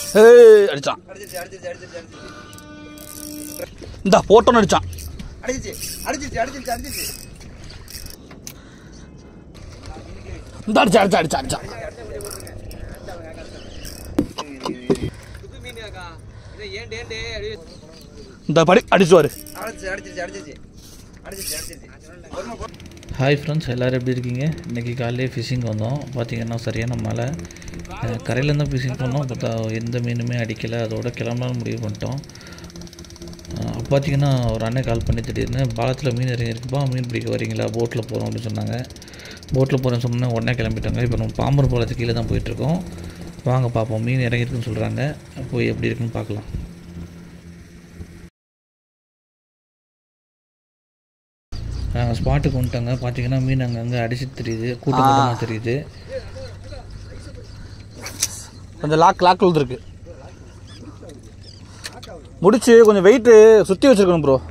அடிச்சான். இந்த போட்டோன்னு அடிச்சான். இந்த அடிச்சா இந்த படி அடிச்சுவாரு. ஹாய் ஃப்ரெண்ட்ஸ், எல்லோரும் எப்படி இருக்கீங்க? இன்றைக்கி காலையிலே ஃபிஷிங் வந்தோம். பார்த்திங்கன்னா சரியான மழை. கரையில் தான் ஃபிஷிங் பண்ணோம். பார்த்தா எந்த மீனுமே அடிக்கலை. அதோட கிளம்பலான்னு முடிவு பண்ணிட்டோம். பார்த்திங்கன்னா ஒரு அண்ணன் கால் பண்ணி திடீர்னு பாலத்தில் மீன் இறங்கியிருக்குப்பா, மீன் பிடிக்க வரீங்களா, போட்டில் போகிறோம் அப்படின்னு சொன்னாங்க. போட்டில் போகிறேன்னு சொன்னோன்னே உடனே கிளம்பிட்டாங்க. இப்போ நம்ம பாம்பர் பாலத்துக்கு கீழே தான் போயிட்டுருக்கோம். வாங்க பார்ப்போம். மீன் இறங்கியிருக்குன்னு சொல்கிறாங்க. போய் எப்படி இருக்குன்னு பார்க்கலாம். நாங்கள் ஸ்பாட்டுக்கு வந்துட்டாங்க. பார்த்தீங்கன்னா மீன் அங்கங்கே அடிச்சு தெரியுது, கூட்டமாக தெரியுது. கொஞ்சம் லாக் விழுந்துருக்கு. முடிச்சு கொஞ்சம் வெயிட்டு சுற்றி வச்சிருக்கணும் ப்ரோ.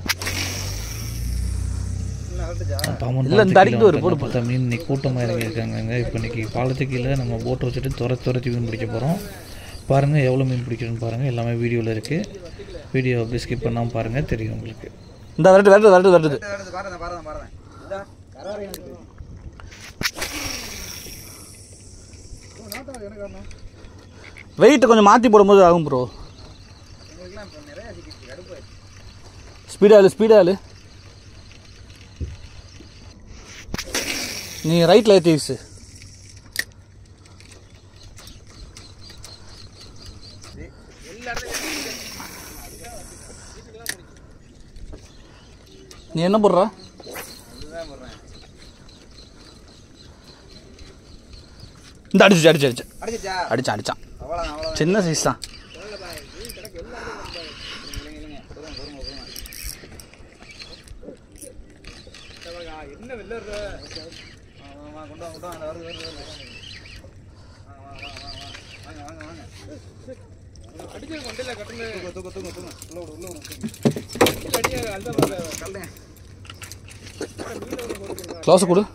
இல்லை இந்த அடிக்கிட்டு ஒரு போட்டு பார்த்தா மீன் இன்னைக்கு கூட்டமாக இறங்கியிருக்காங்க. இப்போ இன்றைக்கி பாலத்துக்கு கீழே நம்ம போட்டை வச்சுட்டு துரத்தி மீன் பிடிக்க போகிறோம். பாருங்கள் எவ்வளோ மீன் பிடிக்கிறோன்னு பாருங்கள். எல்லாமே வீடியோவில் இருக்குது. வீடியோ அப்படி ஸ்கிப் பண்ணாமல் பாருங்கள், தெரியும் உங்களுக்கு. இந்த வருது வெயிட் கொஞ்சம் மாற்றி போடும்போது ஆகும் ப்ரோ. ஸ்பீடாலு நீ ரைட்டில் ஏற்றி வீசு. நீ என்ன போடுற? இந்த அடிச்சான். சின்ன சைஸ் தான். க்ளோஸ் கொடு.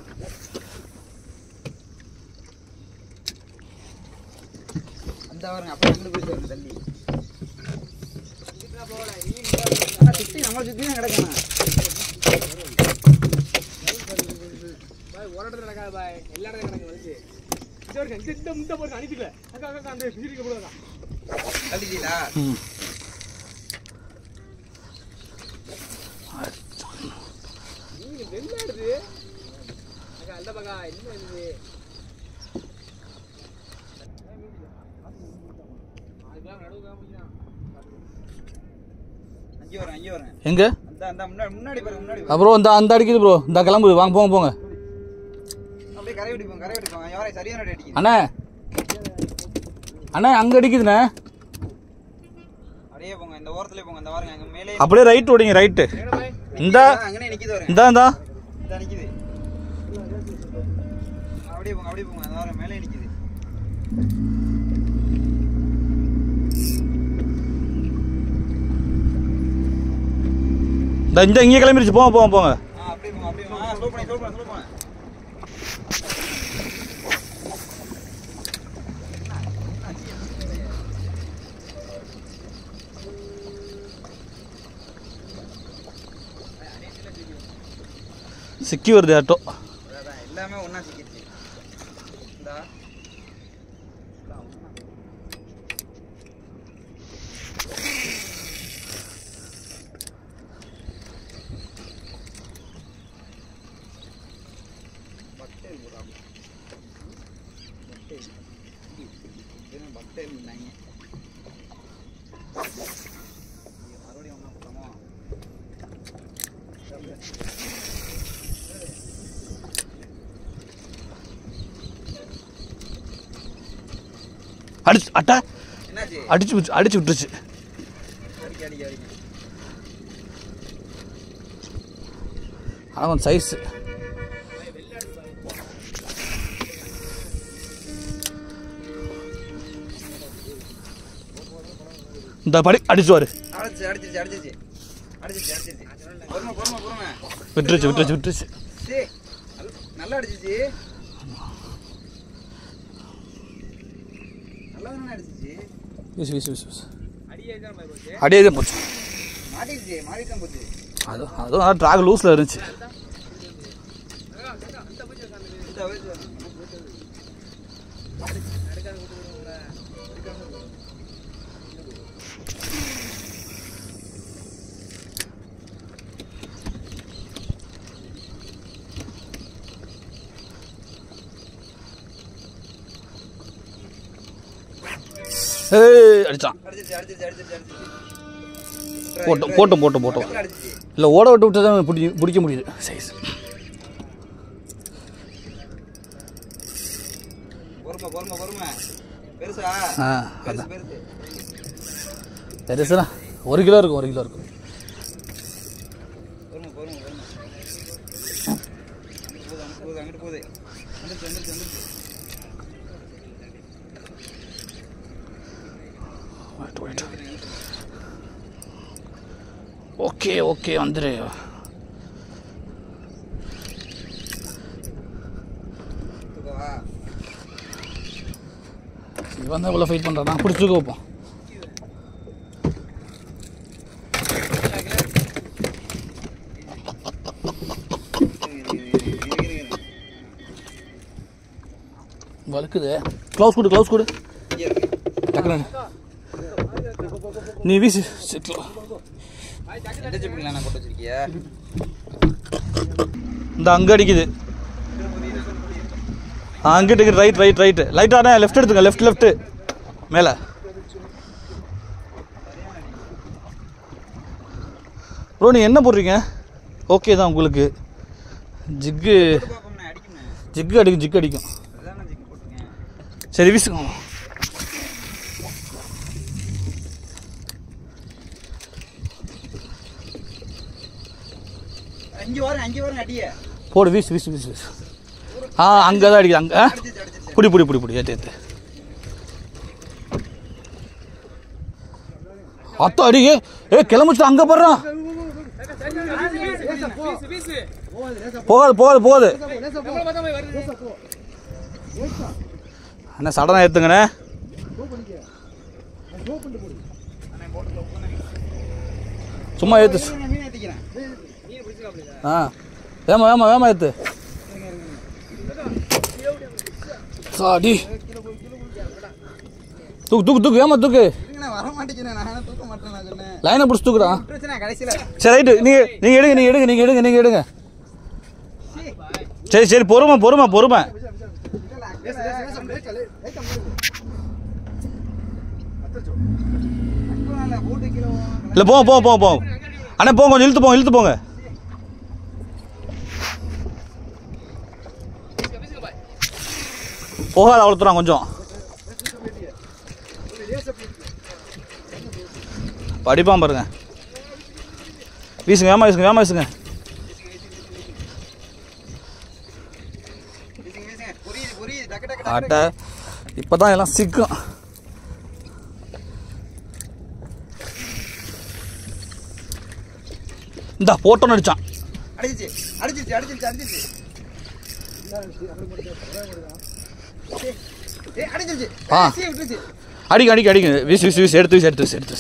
எங்க அப்புறம் அந்த அடிக்குது ப்ரோ. இந்த கிளம்பு, வாங்க போங்க. அண்ணா அங்க அடிக்குதுண்ணே. அப்படியே ரைட் ஓடிங்க. ரைட்டு இந்த இங்கே கிளம்பிடுச்சு. போங்க. சிக்கி வருது ஆட்டோ. எல்லாமே ஒண்ணா சிக்கிச்சு. அடிச்சு விட்டுருச்சு. ஆனால் சைஸ் இந்த படி அடிச்சுவாரு. விட்டுருச்சு. நல்லா அடிச்சிச்சு. நல்லா அடிச்சிச்சு. வீசு வீசு வீசு வீசு அடியே தான் போச்சு. அதுவும் ட்ராக் லூஸில் இருந்துச்சு. அடிச்சான். போட்டோம் இல்லை, ஓட விட்டு விட்டு தான் பிடிக்க முடியுது. சைஸ் பெருசுண்ணா 1 கிலோ இருக்கும். 1 கிலோ இருக்கும். ஓகே வந்துரு. இவன் தான் இவ்வளோ ஃபைட் பண்ணுறான். பிடிச்சிக்க வைப்போம். வலுக்குது. க்ளவுஸ் கொடு நீ வீசு. இந்த அங்கே அடிக்குது. அங்கிட்டு ரைட் லைட்டாக லெஃப்ட் எடுத்துங்க. லெஃப்ட் மேலே. ப்ரோ நீங்கள் என்ன போடுறீங்க? ஓகே தான் உங்களுக்கு. ஜிக்கு அடிக்கும். சரி வீசுங்க. போடு வீசு. அங்கே தான் அடிக்குது. அங்கே புடி ஏற்று அத்தோ அடிக்க. கிளம்பிச்சு. அங்கே போடுறான். போகாது. அண்ணா சடனாக ஏற்றுங்கண்ணே. சும்மா ஏற்று. வேமா ஏற்று. சாடி தூக்கு ஏமா தூக்கு. லைனை பிடிச்சி தூக்குறான். சரி ரைட்டு. நீங்க எடுங்க. சரி பொறுமை. இல்லை போ அண்ணா போங்க. கொஞ்சம் இழுத்து போங்க. போகாத அவ்வளோ தூரம். கொஞ்சம் படிப்பான் பாருங்க. வீசுங்க. வேமா வீசுங்க. ஆட்ட இப்போதான் எல்லாம் சிக்கும். இந்த போட்டோன்னு அடிச்சான். அடிக்க வீசு. எடுத்து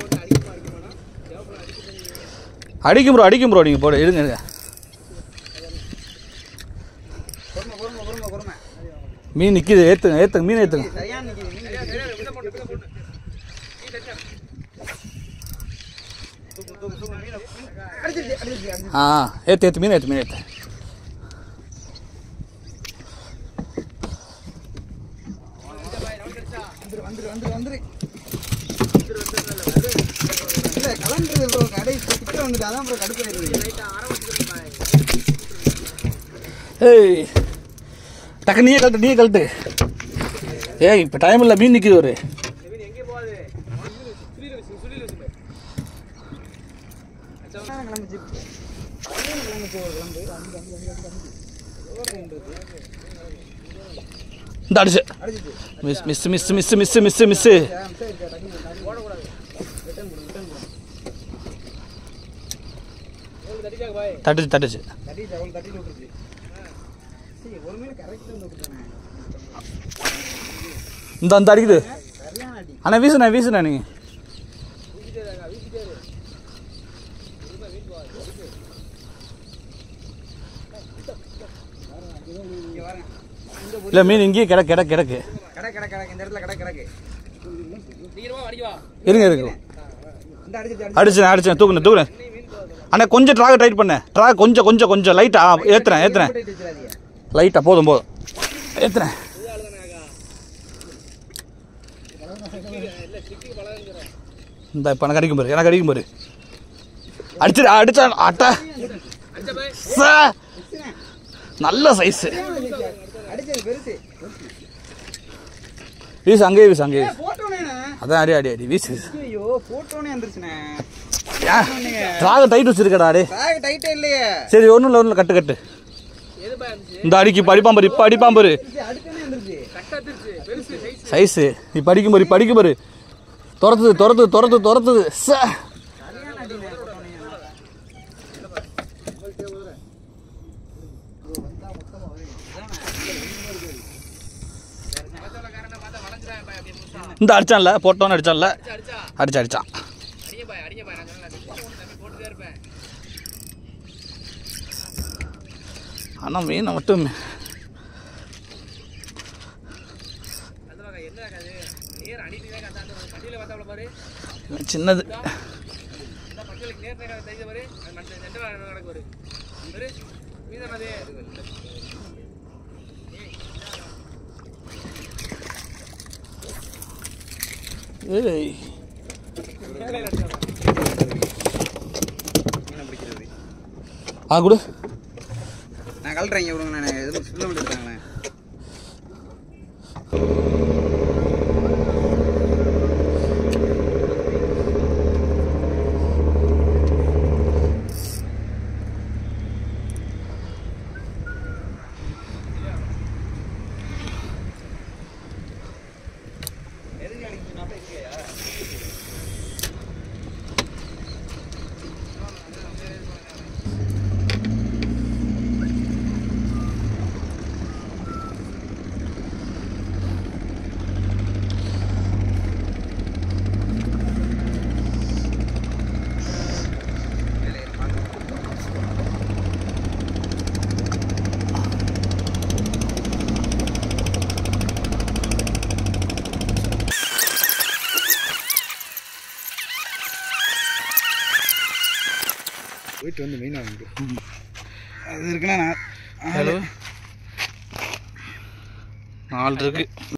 அடிக்கும் ப்ரோ. நீங்கள் போடு. எடுங்க. மீன் நிற்கிது. ஏற்றுங்க. மீன் ஏற்றுங்க. ஏற்று மீன் ஏற்று. டக்கு நீயே கழட்டு. இப்போ டைம் இல்லை. மீன் நிற்கிது. ஒரு இந்த அடிச்சு. மிஸ். தட்டுச்சு. இந்த அடிக்குது. அண்ணா வீசுண்ணா நீங்கள். இல்லை மீன் இங்கேயே கிடக்கு. இந்த இடத்துல கிடக்கு. இருங்க. அடிச்சேன் தூக்குனேன். அண்ணா கொஞ்சம் ட்ராக் டைட் பண்ண. ட்ராக் கொஞ்சம் லைட்டாக ஏற்றுறேன். லைட்டாக போதும் ஏற்றுறேன். இந்த இப்போ எனக்கு அடிக்கும் பாரு. அடிச்சான் அட்டா நல்ல சைஸு. வீசு அங்கேயே அதான் அடி வீசு. ட்ராக் டைட் வச்சிருக்கடா. சரி ஒன்றும் இல்லை கட்டு. இந்த படிப்பாம்பரு இப்போ அடிப்பாம்பரு சைஸு. இப்போ படிக்கும் பாரு. துரத்துது. இந்த அடிச்சான்ல போட்டோன்னு அடிச்சான்ல அடிச்சான். ஆனால் மீனை மட்டும் சின்னது. கொடு. நான் கழட்டுறேன் விடுங்க. நான் எதுவும் சொல்ல முடியாதுங்களேன். போயிட்டு வந்து மீன் வாங்கிட்டு அது இருக்குன்னா 4 இருக்கு.